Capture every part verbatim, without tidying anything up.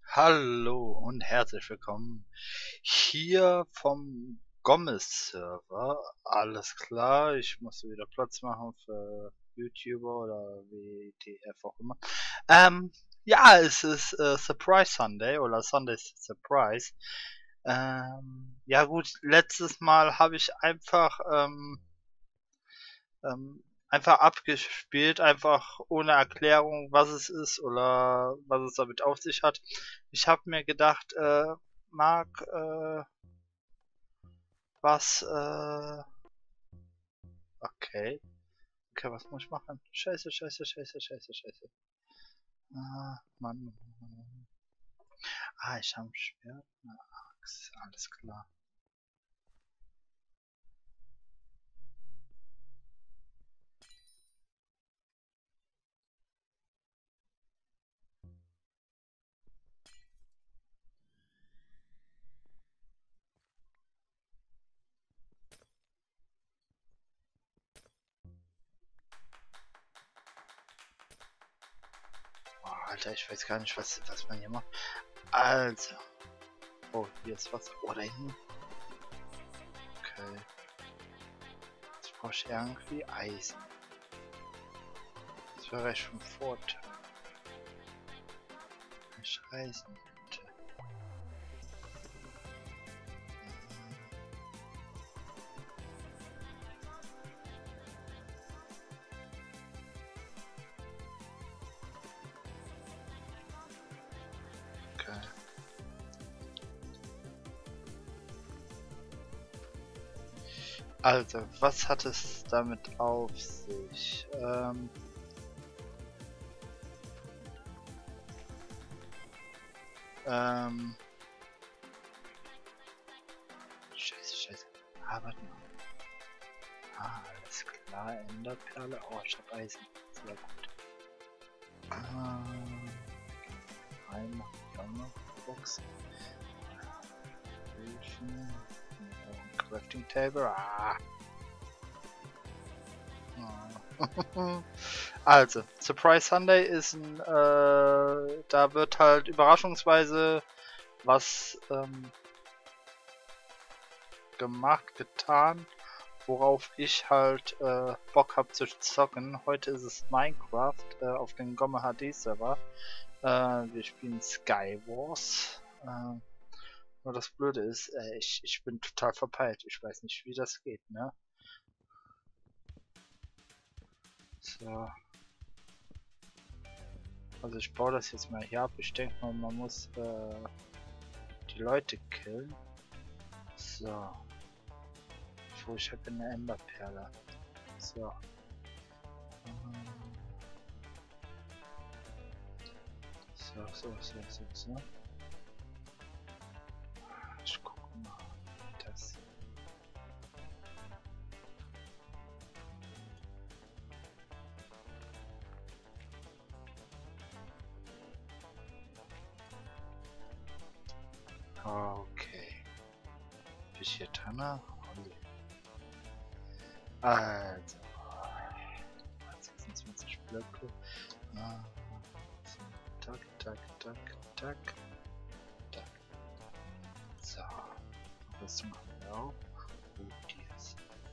Hallo und herzlich willkommen hier vom Gommes-Server. Alles klar, ich musste wieder Platz machen für YouTuber oder W T F auch immer. Ähm, ja, es ist äh, Surprise Sunday oder Sunday Surprise. Ähm, ja gut, letztes Mal habe ich einfach ähm, ähm, einfach abgespielt, einfach ohne Erklärung, was es ist oder was es damit auf sich hat. Ich habe mir gedacht, äh, Marc, äh, was, äh, okay. Okay, was muss ich machen? Scheiße, scheiße, scheiße, scheiße, scheiße. Ah, Mann, Mann, Mann, Mann. Ah, ich habe ein Schwert, eine Axt, alles klar. Oh, Alter, ich weiß gar nicht, was, was man hier macht. Also. Oh, hier ist Wasser. Oh, da hinten. Okay. Jetzt brauche ich irgendwie Eisen. Das wäre echt von Vorteil. Ich Eisen bitte. Okay. Also, was hat es damit auf sich? Ähm, ähm, scheiße, scheiße. Ah, warte mal. Ah, alles klar, Enderperle. Oh, ich hab Eisen. Sehr gut. Ähm, reinmachen, ja noch. Box. Öfen. Crafting Table. Ah. Oh. Also, Surprise Sunday ist ein, äh, da wird halt überraschungsweise was ähm, gemacht, getan, worauf ich halt äh, Bock hab zu zocken. Heute ist es Minecraft äh, auf dem Gomme H D Server. Äh, wir spielen Skywars. Äh, nur das Blöde ist, äh, ich, ich bin total verpeilt. Ich weiß nicht, wie das geht, ne? So. Also ich baue das jetzt mal hier ab. Ich denke mal, man muss äh, die Leute killen. So. Oh, ich habe eine Emberperle. So. So, so, so, so, so. Ich gucke mal. Das. Okay. Bis hier Tanner. Also. sechsundzwanzig Blöcke. Ah, so. Tak, tak, tak, tak. Tak. So. Das machen wir auch. Oh, die ist.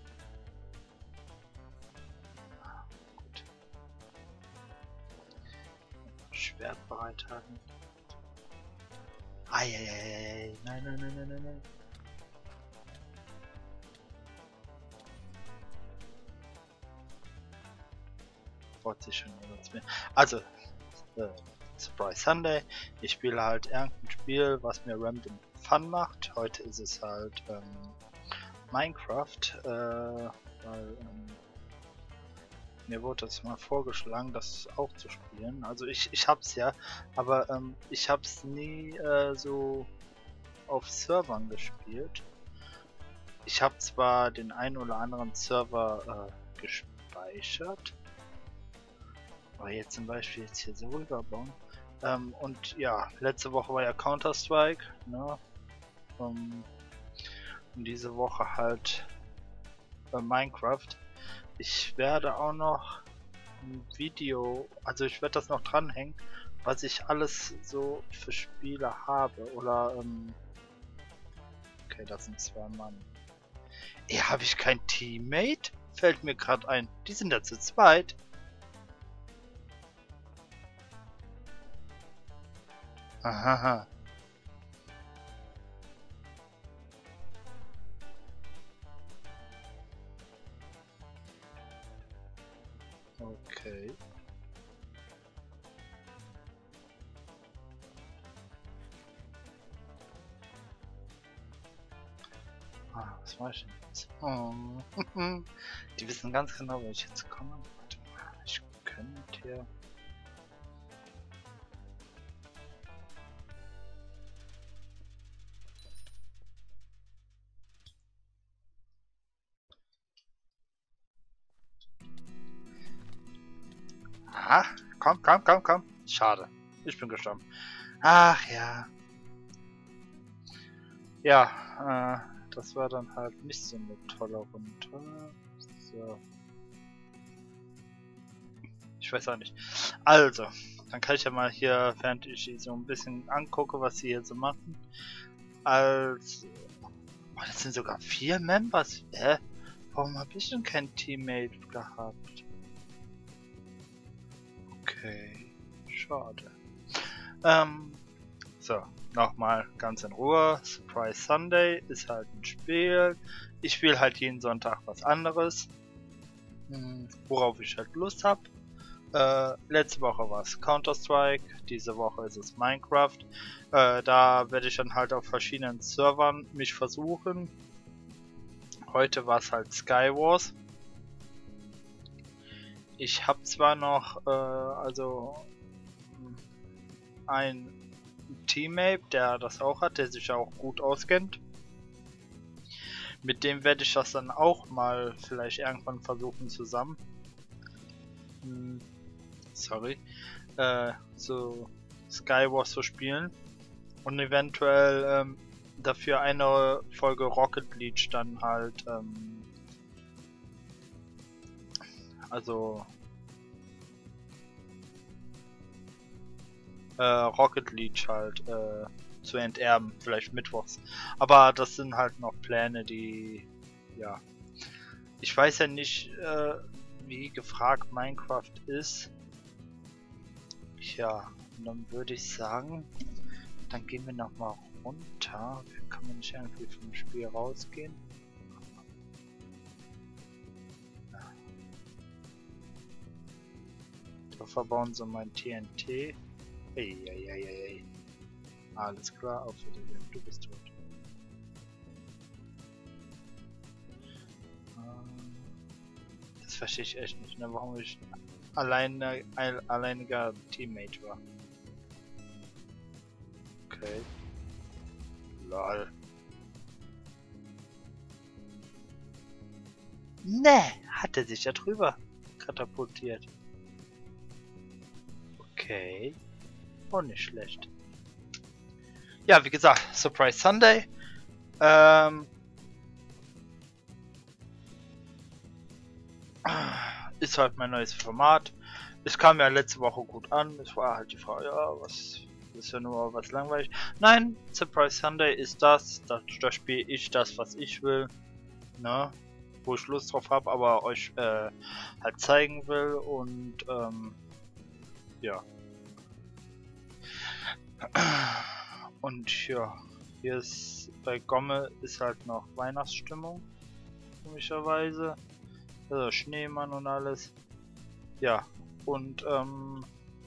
Ah, gut. Schwert bereithalten. Eieiei. Nein, nein, nein, nein, nein, nein. Freut sich schon jemand mehr. Also, äh, Surprise Sunday. Ich spiele halt irgendein Spiel, was mir random Fun macht. Heute ist es halt ähm, Minecraft, äh, weil ähm, mir wurde das mal vorgeschlagen, das auch zu spielen. Also ich, ich hab's ja, aber ähm, ich hab's nie äh, so auf Servern gespielt. Ich habe zwar den einen oder anderen Server äh, gespeichert, aber jetzt zum Beispiel jetzt hier so rüberbauen. Ähm, und ja, letzte Woche war ja Counter-Strike, ne? Um, und diese Woche halt äh, Minecraft. Ich werde auch noch ein Video, also ich werde das noch dranhängen, was ich alles so für Spiele habe. Oder, ähm... okay, das sind zwei Mann. Ey, habe ich kein Teammate? Fällt mir gerade ein. Die sind ja zu zweit. Aha. Okay. Ah, was war ich denn jetzt? Oh. Die wissen ganz genau, wo ich jetzt komme. Warte mal, ich könnte hier... Ah, komm, komm, komm, komm. Schade. Ich bin gestorben. Ach ja. Ja, äh, das war dann halt nicht so eine tolle Runde. So. Ich weiß auch nicht. Also, dann kann ich ja mal hier, während ich so ein bisschen angucke, was sie hier so machen. Als... Oh, das sind sogar vier Members. Hä? Warum habe ich denn kein Teammate gehabt? Okay, schade. Ähm, so, nochmal ganz in Ruhe. Surprise Sunday ist halt ein Spiel. Ich spiele halt jeden Sonntag was anderes, hm, worauf ich halt Lust habe. Äh, letzte Woche war es Counter-Strike, diese Woche ist es Minecraft. Äh, da werde ich dann halt auf verschiedenen Servern mich versuchen. Heute war es halt Skywars. Ich habe zwar noch, äh, also ein Teammate, der das auch hat, der sich auch gut auskennt. Mit dem werde ich das dann auch mal vielleicht irgendwann versuchen zusammen. Hm, sorry. Äh, so Skywars zu spielen. Und eventuell ähm, dafür eine Folge Rocket League dann halt ähm, also äh, Rocket League halt äh, zu enterben, vielleicht mittwochs. Aber das sind halt noch Pläne, die, ja, ich weiß ja nicht, äh, wie gefragt Minecraft ist. Ja, und dann würde ich sagen, dann gehen wir noch mal runter. Kann man nicht irgendwie vom Spiel rausgehen? Da verbauen sie mein T N T. Eieieiei. Alles klar, auf Wiedersehen, du bist tot. Das verstehe ich echt nicht, ne? Warum ich alleine, ein alleiniger Teammate war. Okay. Lol. Ne, hat er sich ja drüber katapultiert. Okay. Auch nicht schlecht. Ja, wie gesagt, Surprise Sunday. Ähm, ist halt mein neues Format. Es kam ja letzte Woche gut an. Es war halt die Frage, ja, was ist ja nur was langweilig. Nein, Surprise Sunday ist das. Da, da spiele ich das, was ich will. Ne? Wo ich Lust drauf habe, aber euch äh, halt zeigen will. Und ähm, ja. Und ja, hier ist bei Gomme ist halt noch Weihnachtsstimmung, komischerweise. Also Schneemann und alles. Ja, und ähm,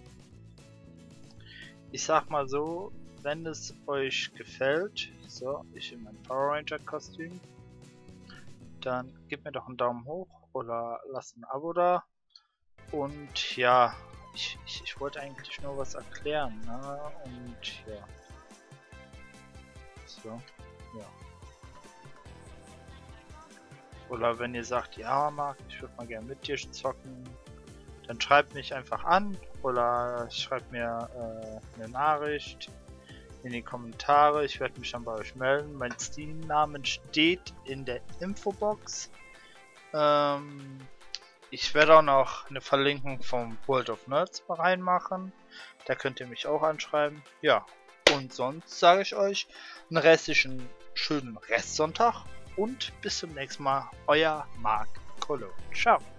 ich sag mal so, wenn es euch gefällt, so, ich in mein Power Ranger Kostüm, dann gebt mir doch einen Daumen hoch oder lasst ein Abo da. Und ja, ich, ich, ich wollte eigentlich nur was erklären, ne? Und ja. So, ja. Oder wenn ihr sagt, ja Marc, ich würde mal gerne mit dir zocken, dann schreibt mich einfach an oder schreibt mir äh, eine Nachricht in die Kommentare. Ich werde mich dann bei euch melden. Mein Steam-Namen steht in der Infobox. Ähm, ich werde auch noch eine Verlinkung vom World of Nerds reinmachen. Da könnt ihr mich auch anschreiben. Ja, und sonst sage ich euch einen restlichen schönen Restsonntag und bis zum nächsten Mal. Euer Marc Colo. Ciao.